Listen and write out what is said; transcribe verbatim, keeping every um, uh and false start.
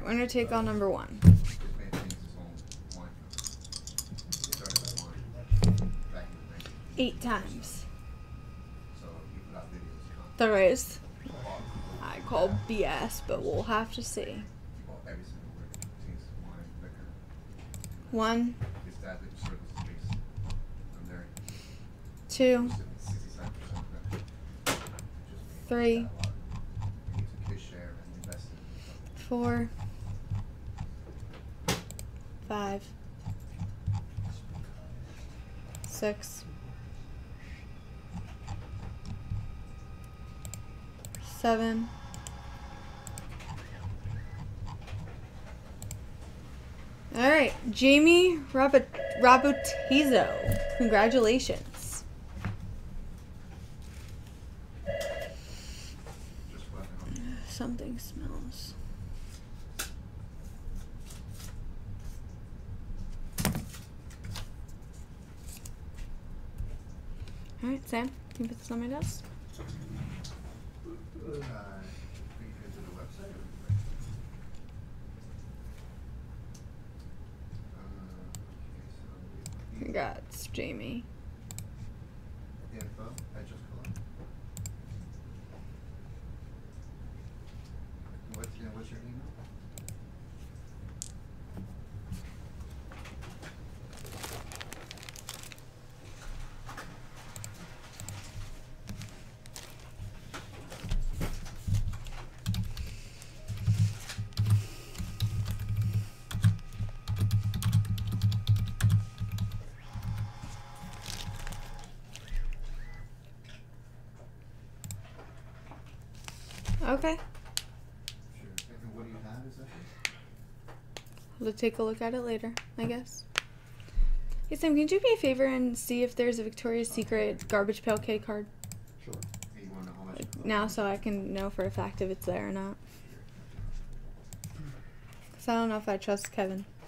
winner take all number one. Eight times. There is. I call B S, but we'll have to see. One. Two. Three. Four. Five. Six. Seven. All right, Jamie Rabot Rabotizo. Congratulations. Something smells. All right, Sam, can you put this on my desk? Congrats, Jamie. Info I just collect. What's your, what's your email? Okay. Sure. And what do you have exactly? We'll take a look at it later, I guess. Hey Sam, can you do me a favor and see if there's a Victoria's Secret Garbage Pail Kid card? Sure. Hey, you want to know how much? Like, now, so I can know for a fact if it's there or not. Because I don't know if I trust Kevin.